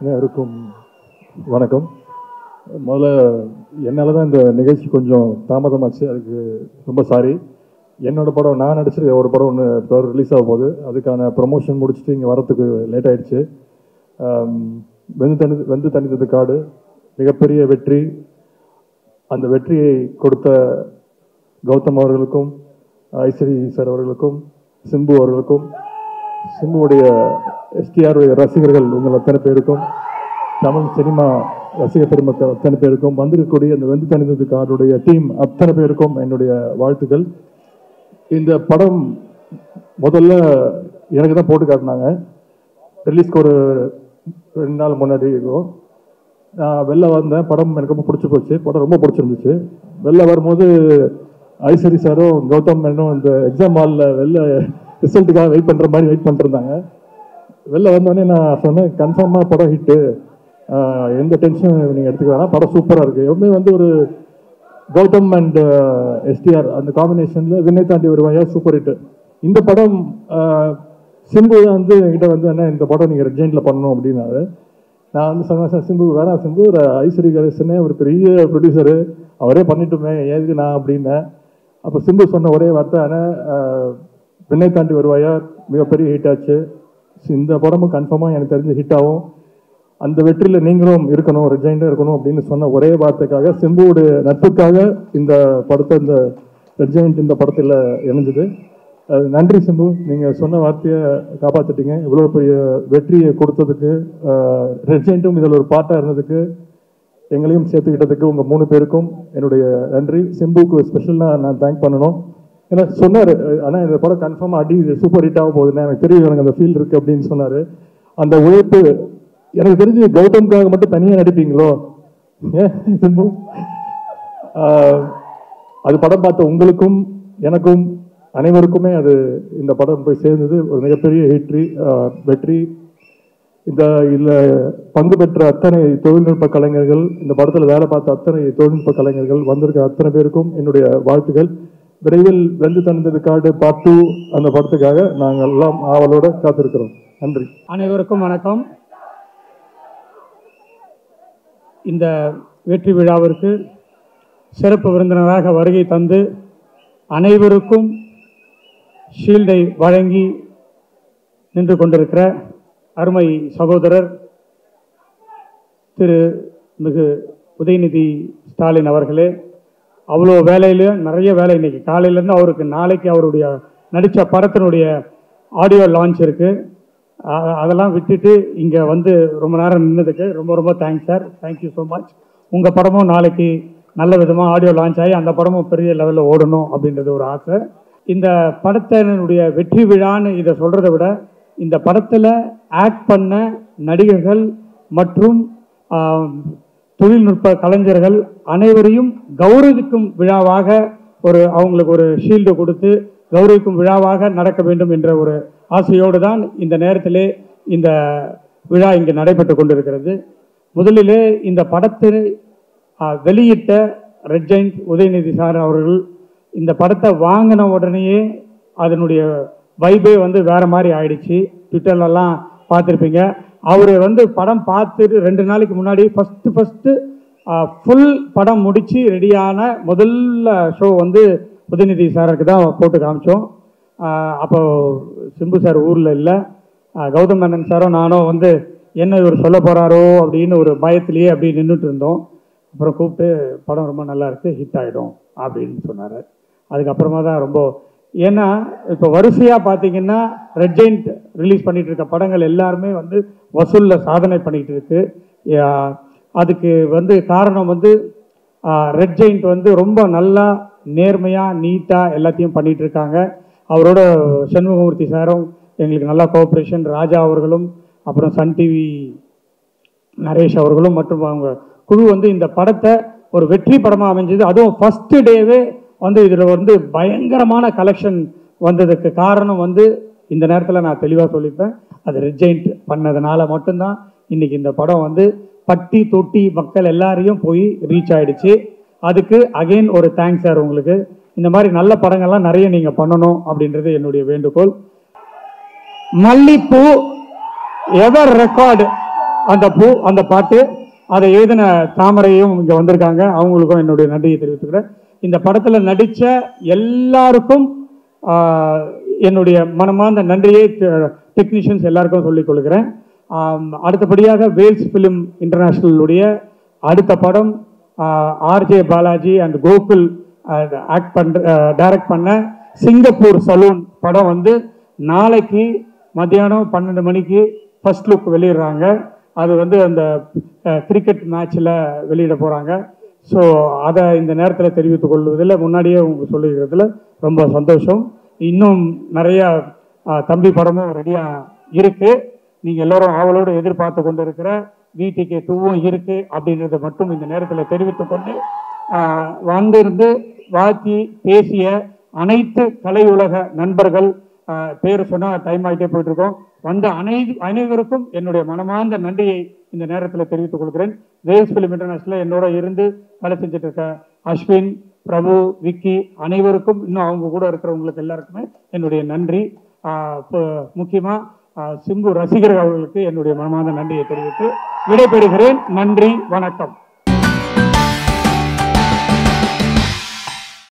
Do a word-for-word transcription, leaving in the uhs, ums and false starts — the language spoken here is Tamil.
அனைவருக்கும் வணக்கம். முதல்ல என்னால் தான் இந்த நிகழ்ச்சி கொஞ்சம் தாமதமாச்சு, அதுக்கு ரொம்ப சாரி. என்னோட படம் நான் நடிச்சிருக்க ஒரு படம் ஒன்று இப்போ ரிலீஸ் ஆக போகுது. அதுக்கான ப்ரொமோஷன் முடிச்சுட்டு இங்கே வரத்துக்கு லேட் ஆகிடுச்சு. வெந்து தனி வெந்து தனித்தது காடு மிகப்பெரிய வெற்றி. அந்த வெற்றியை கொடுத்த கௌதம் அவர்களுக்கும், ஐஸ்வரி சார் அவர்களுக்கும், சிம்பு அவர்களுக்கும், சிம்புவுடைய எஸ்டிஆர் ரசிகர்கள் உங்கள் அத்தனை பேருக்கும், தமிழ் சினிமா ரசிக பெருமக்கள் அத்தனை பேருக்கும், வந்திருக்கக்கூடிய அந்த வெந்து தனித்தது காடுடைய டீம் அத்தனை பேருக்கும் என்னுடைய வாழ்த்துக்கள். இந்த படம் முதல்ல எனக்கு தான் போட்டு காட்டினாங்க. ரிலீஸ்க்கு ஒரு ரெண்டு நாள் முன்னாடி இருக்கும். நான் வெளில வந்தேன். படம் எனக்கு ரொம்ப பிடிச்சி போச்சு. படம் ரொம்ப பிடிச்சிருந்துச்சு. வெளில வரும்போது ஐஸ்வரி சாரும் கௌதம் மேனும் இந்த எக்ஸாம் ஹாலில் வெளில ரிசல்ட்டுக்காக வெயிட் பண்ணுற மாதிரி வெயிட் பண்ணிருந்தாங்க. வெளில வந்தோடனே நான் சொன்னேன், கன்ஃபார்மாக படம் ஹிட்டு, எந்த டென்ஷனும் நீங்கள் எடுத்துக்க வேணாம், படம் சூப்பராக இருக்குது. எப்பவுமே வந்து ஒரு கௌதம் அண்ட் எஸ்டிஆர் அந்த காம்பினேஷனில் விண்ணை தாண்டி வருவாயா சூப்பர் ஹிட்டு. இந்த படம் சிம்பு தான் வந்து என்கிட்ட வந்து என்ன இந்த படம் நீங்கள் ரெட்ஜெயின்ல பண்ணணும் அப்படின்னாரு. நான் வந்து சொன்னேன், சிம்பு வேணாம் சிம்பு, ஒரு ஐஸ்வரி கணேசனே ஒரு பெரிய ப்ரொடியூசரு, அவரே பண்ணிட்டுமே ஏதுக்கு நான் அப்படின்னேன். அப்போ சிம்பு சொன்ன ஒரே வார்த்தை, ஆனால் விண்ணை தாண்டி வருவாயா மிகப்பெரிய ஹிட் ஆச்சு. இந்த படமும் கன்ஃபார்மாக எனக்கு தெரிஞ்ச ஹிட் ஆகும். அந்த வெற்றியில் நீங்களும் இருக்கணும், ரெட்ஜெயின்டாக இருக்கணும் அப்படின்னு சொன்ன ஒரே வார்த்தைக்காக, சிம்புவோட நட்புக்காக இந்த படத்தை இந்த ரெட்ஜெயின்ட் இந்த படத்தில் இணைஞ்சது. நன்றி சிம்பு, நீங்கள் சொன்ன வார்த்தையை காப்பாற்றிட்டீங்க. இவ்வளோ பெரிய வெற்றியை கொடுத்ததுக்கு, ரெட்ஜெயின்ட்டும் இதில் ஒரு பாட்டாக இருந்ததுக்கு, எங்களையும் சேர்த்துக்கிட்டதுக்கு உங்கள் மூணு பேருக்கும் என்னுடைய நன்றி. சிம்புக்கு ஸ்பெஷலாக நான் தேங்க் பண்ணணும். ஏன்னா சொன்னார், ஆனால் இந்த படம் கன்ஃபார்மாக அடி சூப்பர் ஹிட் ஆக போகுதுன்னா எனக்கு தெரியும், எனக்கு அந்த ஃபீல் இருக்குது அப்படின்னு சொன்னார். அந்த உழைப்பு எனக்கு தெரிஞ்சு கௌதம்காக மட்டும் தனியாக நடிப்பீங்களோ ஏன் சிம்பு? அது படம் பார்த்த உங்களுக்கும் எனக்கும் அனைவருக்குமே அது இந்த படம் போய் சேர்ந்தது ஒரு மிகப்பெரிய ஹிட்ரி வெற்றி. இந்த இதில் பங்கு பெற்ற அத்தனை தொழில்நுட்ப கலைஞர்கள், இந்த படத்தில் வேலை பார்த்த அத்தனை தொழில்நுட்ப கலைஞர்கள், வந்திருக்க அத்தனை பேருக்கும் என்னுடைய வாழ்த்துக்கள். விரைவில் வெந்து தனித்தது காடு பார்ட் டூ அந்த படத்துக்காக நாங்கள் எல்லாம் ஆவலோடு காத்திருக்கிறோம். நன்றி. அனைவருக்கும் வணக்கம். இந்த வெற்றி விழாவிற்கு சிறப்பு விருந்தினராக வருகை தந்து அனைவருக்கும் ஷீல்டை வழங்கி நின்று கொண்டிருக்கிற அருமை சகோதரர் திரு மிகு உதயநிதி ஸ்டாலின் அவர்களே, அவ்வளோ வேலையில நிறைய வேலை, இன்னைக்கு காலையிலேருந்து அவருக்கு நாளைக்கு அவருடைய நடித்த படத்தினுடைய ஆடியோ லான்ச் இருக்குது. அதெல்லாம் விட்டுட்டு இங்கே வந்து ரொம்ப நேரம் நின்னதுக்கு ரொம்ப ரொம்ப thanks sir. Thank you so much. உங்கள் படமும் நாளைக்கு நல்ல விதமாக ஆடியோ லான்ச் ஆகி அந்த படமும் பெரிய லெவலில் ஓடணும் அப்படின்றது ஒரு ஆசை. இந்த படத்தினுடைய வெற்றி விழான்னு இதை சொல்கிறத விட, இந்த படத்தில் ஆக்ட் பண்ண நடிகர்கள் மற்றும் தொழில்நுட்ப கலைஞர்கள் அனைவரையும் கௌரவிக்கும் விழாவாக, ஒரு அவங்களுக்கு ஒரு ஷீல்டு கொடுத்து கௌரவிக்கும் விழாவாக நடக்க வேண்டும் என்ற ஒரு ஆசையோடு தான் இந்த நேரத்திலே இந்த விழா இங்கு நடைபெற்று கொண்டிருக்கிறது. முதலிலே இந்த படத்தை வெளியிட்ட ரெட்ஜெயின்ட் உதயநிதி சார் அவர்கள் இந்த படத்தை வாங்கின உடனேயே அதனுடைய வைபே வந்து வேறு மாதிரி ஆயிடுச்சு. ட்விட்டர்லலாம் பார்த்துருப்பீங்க. அவர் வந்து படம் பார்த்துட்டு ரெண்டு நாளைக்கு முன்னாடி ஃபஸ்ட்டு ஃபஸ்ட்டு ஃபுல் படம் முடித்து ரெடியான முதல்ல ஷோ வந்து உதயநிதி சாருக்கு தான் போட்டு காமிச்சோம். அப்போ சிம்பு சார் ஊரில் இல்லை, கௌதம் மேனன் சாரும் நானும் வந்து என்ன இவர் சொல்ல போகிறாரோ அப்படின்னு ஒரு பயத்திலேயே அப்படி நின்றுட்டு இருந்தோம். அப்புறம் கூப்பிட்டு படம் ரொம்ப நல்லா இருக்குது, ஹிட் ஆகிடும் அப்படின்னு சொன்னார். அதுக்கப்புறமா தான் ரொம்ப, ஏன்னா இப்போ வரிசையாக பார்த்தீங்கன்னா ரெட்ஜெயின்ட் ரிலீஸ் பண்ணிகிட்டு இருக்க படங்கள் எல்லாருமே வந்து வசூலில் சாதனை பண்ணிகிட்டு இருக்கு. அதுக்கு வந்து காரணம் வந்து ரெட்ஜெயின்ட் வந்து ரொம்ப நல்லா நேர்மையாக நீட்டாக எல்லாத்தையும் பண்ணிகிட்டு இருக்காங்க. அவரோட சண்முகமூர்த்தி சாரும் எங்களுக்கு நல்லா கோஆப்ரேஷன், ராஜா அவர்களும் அப்புறம் சன் டிவி நரேஷ் அவர்களும் மற்றும் அவங்க குழு வந்து இந்த படத்தை ஒரு வெற்றி படமாக அமைஞ்சது. அதுவும் ஃபஸ்ட்டு டேவே வந்து இதில் வந்து பயங்கரமான கலெக்ஷன் வந்ததுக்கு காரணம் வந்து இந்த நேரத்தில் நான் தெளிவாக சொல்லிப்பேன், அது ரெட்ஜெயின்ட் பண்ணதுனால மட்டும்தான் இன்றைக்கி இந்த படம் வந்து பட்டி தொட்டி மக்கள் எல்லாரையும் போய் ரீச் ஆகிடுச்சு. அதுக்கு அகெயின் ஒரு தேங்க்ஸ் சார் உங்களுக்கு. இந்த மாதிரி நல்ல படங்கள்லாம் நிறைய நீங்கள் பண்ணணும் அப்படின்றது என்னுடைய வேண்டுகோள். மல்லிப்பூ எவர் ரெக்கார்டு அந்த பூ அந்த பாட்டு அதை எழுதின தாமரையும் இங்கே வந்திருக்காங்க, அவங்களுக்கும் என்னுடைய நன்றியை தெரிவித்துக்கிறேன். இந்த படத்தில் நடித்த எல்லாருக்கும் என்னுடைய மனமார்ந்த நன்றியை டெக்னீஷியன்ஸ் எல்லாருக்கும் சொல்லிக் கொள்கிறேன். அடுத்தபடியாக வேல்ஸ் ஃபிலிம் இன்டர்நேஷ்னலுடைய அடுத்த படம் RJ Balaji and Gokul act பண்ற டைரக்ட் பண்ண சிங்கப்பூர் சலூன் படம் வந்து நாளைக்கு மத்தியானம் பன்னெண்டு மணிக்கு ஃபர்ஸ்ட் லுக் வெளியிடுறாங்க. அது வந்து அந்த கிரிக்கெட் மேட்ச்சில் வெளியிட போகிறாங்க. ஸோ அதை இந்த நேரத்தில் தெரிவித்துக் கொள்வதில் முன்னாடியே உங்களுக்கு சொல்லிக்கிறதுல ரொம்ப சந்தோஷம். இன்னும் நிறைய தம்பி படமும் ரெடியாக இருக்குது. நீங்கள் எல்லோரும் ஆவலோடு எதிர்பார்த்து கொண்டு இருக்கிற வீட்டுக்கு டூவும் இருக்குது அப்படின்றத மட்டும் இந்த நேரத்தில் தெரிவித்துக் கொண்டு வந்திருந்து வாழ்த்தி பேசிய அனைத்து கலையுலக நண்பர்கள் பேர் சொன்னால் டைம் ஆகிட்டே போயிட்டு இருக்கோம். வந்த அனை அனைவருக்கும் என்னுடைய மனமார்ந்த நன்றியை இந்த நேரத்தில் தெரிவித்துக் கொள்கிறேன். வேல்ஸ் ஃபிலிம் இன்டர்நேஷனல் என்னோட இருந்து வேலை செஞ்சுட்டு இருக்க அஸ்வின், பிரபு, விக்கி அனைவருக்கும், இன்னும் அவங்க கூட இருக்கிறவங்களுக்கு எல்லாருக்குமே என்னுடைய நன்றி. முக்கியமாக சிம்பு ரசிகர்கள் அவர்களுக்கு என்னுடைய மனமார்ந்த நன்றியை தெரிவித்து விடைபெறுகிறேன். நன்றி, வணக்கம்.